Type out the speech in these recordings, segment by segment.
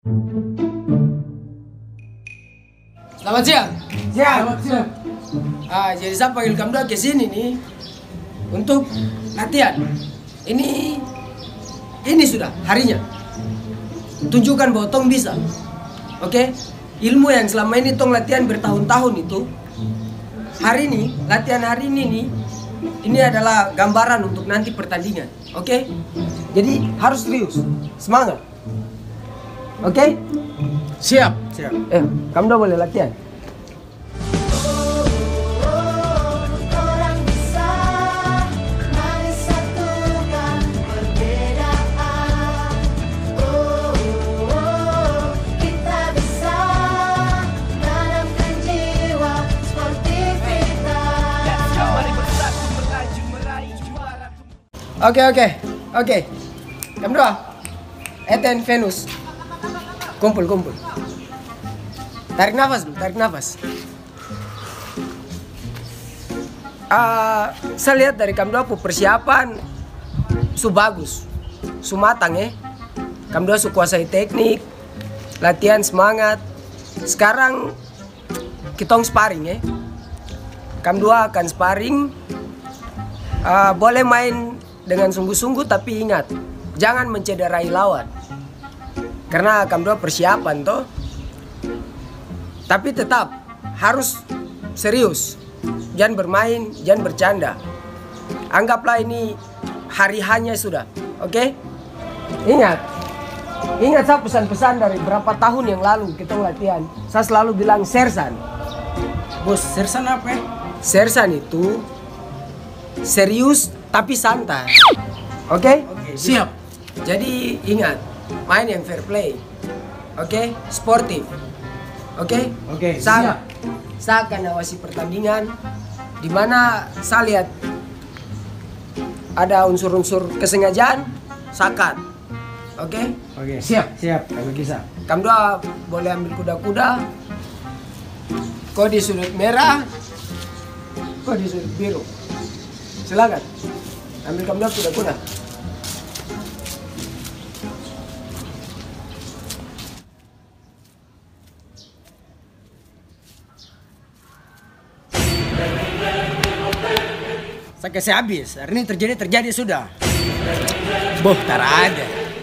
Selamat siang. Selamat siang. Jadi saya panggil kamu ke sini nih untuk latihan. Ini sudah harinya. Tunjukkan bahwa tong bisa. Oke? Ilmu yang selama ini tong latihan bertahun-tahun itu, hari ini, latihan hari ini nih, ini adalah gambaran untuk nanti pertandingan. Oke? Jadi harus serius. Semangat. Oke? Siap. Kamu udah boleh latihan. Oke. Kamu doa. Eten, Venus. Kumpul. Tarik nafas. Saya lihat dari kamu doa persiapan su bagus, su matang ya. Kamu doa su kuasai teknik, latihan semangat. Sekarang kita sparring ya. Kamu doa akan sparring. Boleh main dengan sungguh-sungguh, tapi ingat, jangan mencederai lawan. Karena kamu doa persiapan toh. Tapi tetap harus serius. Jangan bermain, jangan bercanda. Anggaplah ini hari hanya sudah. Oke? Ingat saya pesan-pesan dari berapa tahun yang lalu kita latihan. Saya selalu bilang sersan. Bos, sersan apa ya? Sersan itu serius tapi santai. Oke? Siap. Jadi ingat, main yang fair play. Oke? Sportif. Oke? Saya akan awasi pertandingan di mana saya lihat ada unsur-unsur kesengajaan, sakat. Oke? Siap. Kalau bisa. Kamu doa boleh ambil kuda-kuda. Kau di sudut merah, kau di sudut biru. Silakan. Ambil kamu doa kuda-kuda. Saya kasih habis. Hari ini terjadi sudah. Boh, tak ada.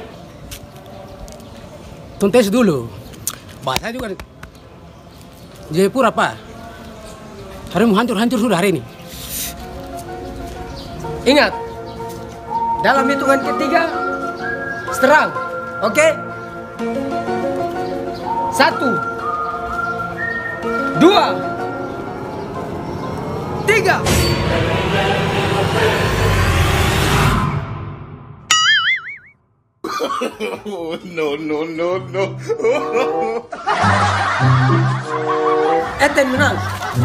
Tuntes dulu. Bahasa juga. Jayapura apa? Hari mau hancur sudah hari ini. Ingat, dalam hitungan ketiga, serang. Oke? 1, 2, 3. No. Eten menang.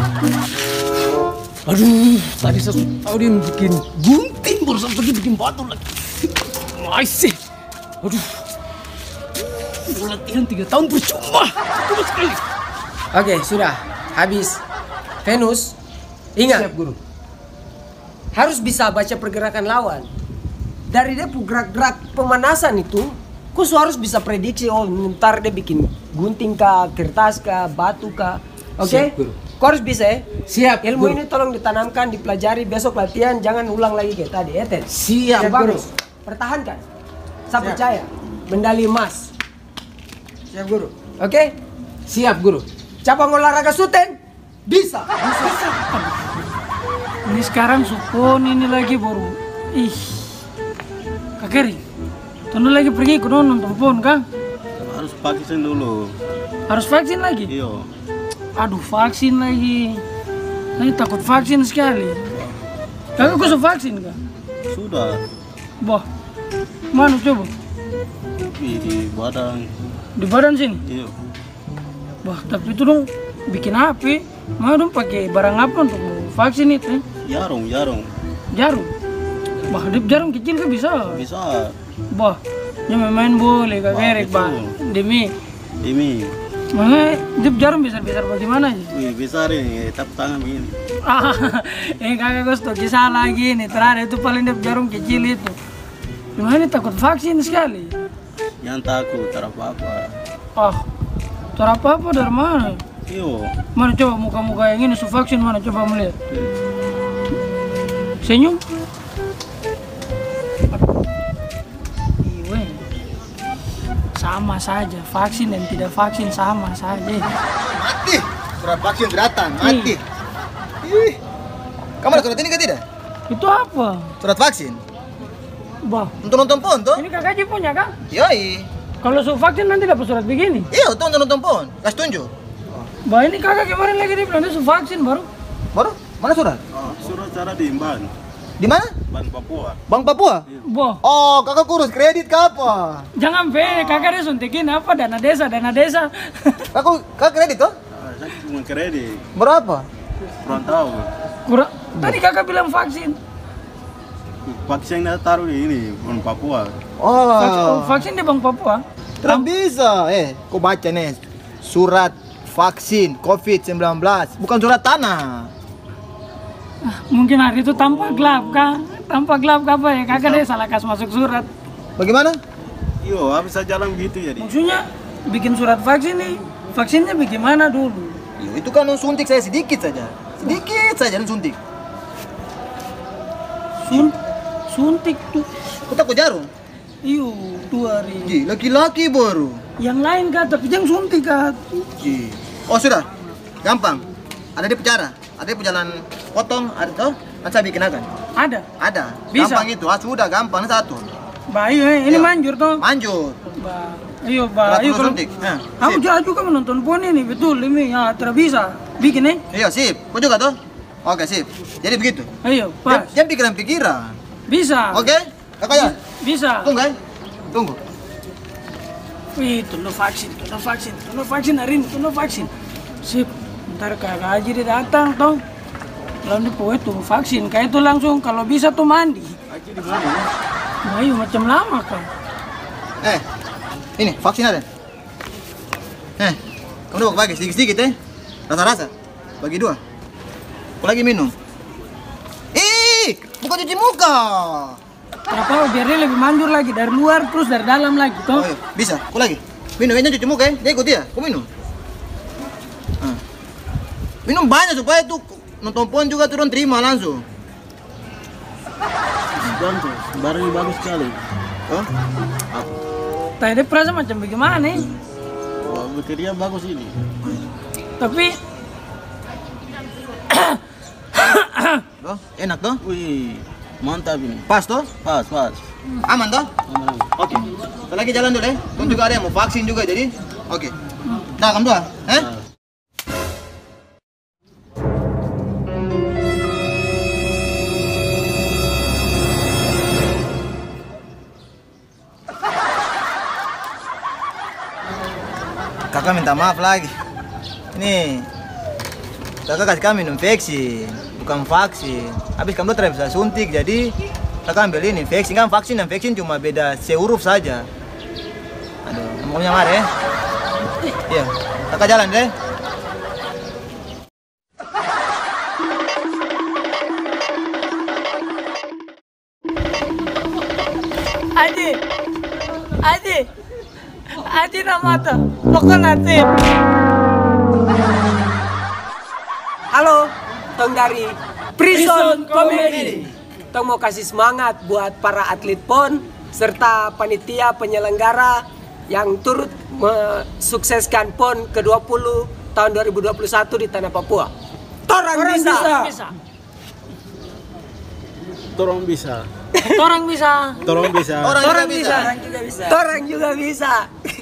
Aduh, tadi saya tahu dia bikin gunting, baru satu lagi bikin batu lagi. Masih. Aduh. Latihan 3 tahun percuma. Cuma sekali. Oke, sudah. Habis. Venus, ingat. Siap, Guru. Harus bisa baca pergerakan lawan. Dari dia gerak-gerak pemanasan itu, kau harus bisa prediksi, oh ntar dia bikin gunting kah, kertas kah, batu kah. Oke? Siap, Guru. Kau harus bisa ya. Siap, Ilmu Guru. ini tolong ditanamkan, dipelajari, besok latihan, jangan ulang lagi kayak tadi, ya Ten? Siap, Guru. Bagus. Pertahankan. Saya percaya. Medali emas. Siap, Guru. Oke? Siap, Guru. Cabang olahraga Suten bisa. Ini sekarang sukun ini lagi baru. Ih. Kak Keri. Tunggu lagi pergi ke nonton telepon, Kang. Harus vaksin dulu. Harus vaksin lagi? Iya. Aduh, vaksin lagi. Ini takut vaksin sekali. Kakak kok sudah vaksin, Kak? Sudah. Bah. Mana coba? Di badan. Di badan sini? Iya. Bah, tapi itu dong bikin api. Mau dong pakai barang apa untuk vaksin itu? Jarum. Jarum. Bah, dip jarum kecil kan bisa. Bisa. Bah, ini main boleh Kak Erik, bah. Demi. Makanya dip jarum besar-besar bagaimana aja? Wih, besar ini. Tap tangan begini. Kakak gue stok kisah lagi nih. Terakhir itu paling dip jarum kecil itu. Gimana takut vaksin sekali? Yang takut, tak apa-apa. Ah, cara apa dari mana? Iyo. Mana coba muka-muka yang ini vaksin mana coba melihat. Senyum. Iwe. Sama saja, vaksin dan tidak vaksin sama saja. Mati. Surat vaksin datang, mati. Ih. Kamu ada surat ini kan tidak? Itu apa? Surat vaksin. Bah, Untuk nonton pon tuh? ini kakak Ji punya kan? Yoi. Kalau vaksin nanti dapat surat begini. Iya, tuh untuk nonton pon. Kasih tunjuk. Bah, ini kakak kemarin lagi di Belanda vaksin baru. Baru? Mana surat? Oh, surat cara di Ban Di mana? Papua. Bank Papua? Bah, Oh, kakak kurus kredit ke apa? jangan kakak dia suntikin apa dana desa. Kakak kredit tuh? Saya cuma kredit. Berapa? Kurang tahu. Kurang. Tadi kakak bilang vaksin. Vaksinnya taruh di ini, Ban Papua. Oh, Vaksin di Bank Papua. tidak bisa. Kau baca nih. Surat vaksin COVID-19, bukan surat tanah. Mungkin hari itu tanpa gelap kah? Tanpa gelap kah apa ya? Kakak dia salah kasih masuk surat. Bagaimana? Iyo, habis saya jalan gitu jadi. Maksudnya bikin surat vaksin nih. Vaksinnya bagaimana dulu? Ya, itu kan suntik saya sedikit saja. Sedikit saja suntik. Suntik tuh. Kau takut jarum? Iyo, 2 hari. Ji, laki-laki baru. Yang lain kah? Tapi jangan suntik kah? Ji. Oh sudah, gampang. Ada di penjara, ada di jalan potong, ada tuh. Nanti saya bikin akan. Ada. Ada. Bisa? Gampang itu. Sudah gampang satu. Bayu, ini Iya. manjur toh. Manjur. Ayo, Surat ayo dulu kalau suntik. aku Sip. juga kan menonton pon ini betul ini ya tidak bisa bikin nih. Iya sip. Kau juga tuh? Oke sip. Jadi begitu. Ayo, pas. Jangan pikiran-pikiran. Bisa. Oke? Kakak ya? Bisa. Tunggu kan? Tunggu. Wih, tunggu vaksin hari ini, tunggu vaksin. Sip, ntar kakak aja dia datang toh. Lalu di poe tunggu vaksin, kayak itu langsung kalau bisa tuh mandi. Aji di mana? Nah, ayo macam lama kan. Ini vaksin ada. Kamu udah bagi sedikit-sedikit rasa-rasa. Bagi 2. Aku lagi minum. Bukan cuci muka. Kenapa biar dia lebih manjur lagi dari luar terus dari dalam lagi toh. Oh iya, bisa. Aku lagi. Minum ini cuci muka ya. Dia ikut ya. Aku minum. Minum banyak supaya tuh nonton pon juga turun terima langsung. Dan tuh, barangnya bagus sekali. Oh? Tadi dia perasa macam bagaimana nih. Wah, bekerja bagus ini. Tapi Tuh, enak tuh. Wih, mantap ini. Pas tuh. Pas. Aman tuh. Aman. Oke. Kita lagi jalan dulu ya. Tuh juga ada yang mau vaksin juga jadi. Oke. Nah, kamu dua. Kakak minta maaf lagi. Ini kakak kasih kami minum vaksin, bukan vaksin. Habis kamu tidak bisa suntik, jadi kakak ambil ini vaksin. Kan vaksin dan vaksin cuma beda sehuruf saja. Aduh, ngomongnya marah ya. Iya, kakak jalan deh. Aji nama tuh, pokoknya nanti. Halo, Tong dari Prison Comedy. Tong mau kasih semangat buat para atlet PON serta panitia penyelenggara yang turut mensukseskan PON ke-20 tahun 2021 di Tanah Papua. Torang bisa. Torang bisa. Orang bisa. Torang bisa. Orang juga bisa. Torang juga bisa.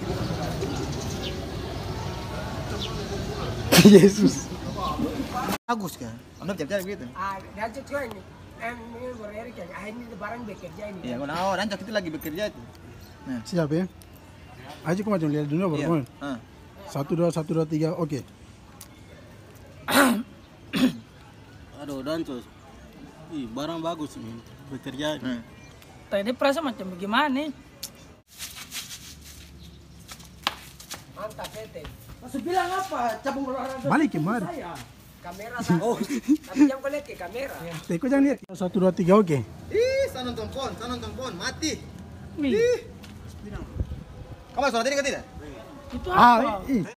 Yesus. Bagus kan? Anda bicara begitu. Dan juga ini. Ini bererik ya. Ini barang bekerja ini. Iya, kalau dan kita lagi bekerja itu. Nah, Siap ya. Aji kau macam lihat dunia iya. bermain. 1, 2, 1, 2, 3. Oke. Aduh, Dancos. Ih, barang bagus ini. Bekerja. Tadi perasa macam bagaimana nih? Mantap, Tete. Masuk bilang apa? Cabang olahraga. Balik kemari. Kamera sama. Tapi jangan kau lihat ke kamera. Teko jangan lihat. 1, 2, 3. Oke. saya nonton pon, mati. Wih, Kamu surat ini kan tidak? Itu apa? Ah,